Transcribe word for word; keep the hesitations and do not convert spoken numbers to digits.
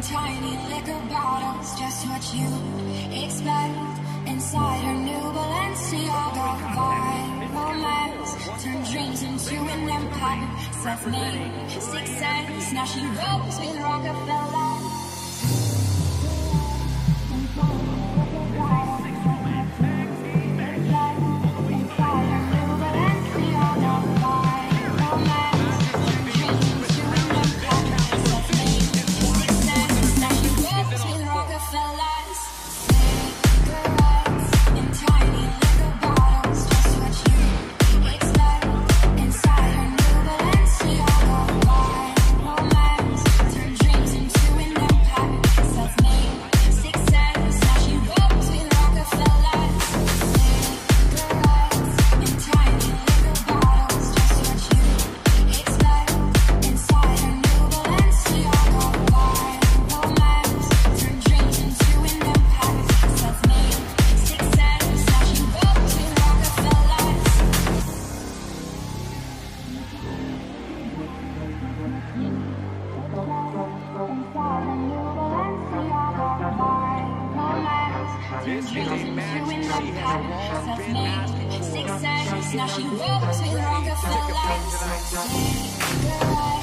in tiny liquor bottles, just what you expect. Inside her new Balenciaga vibe, romance turned dreams into an empire. Self-made success, now she rolls with Rockefeller. Now she rolls with Rockefeller.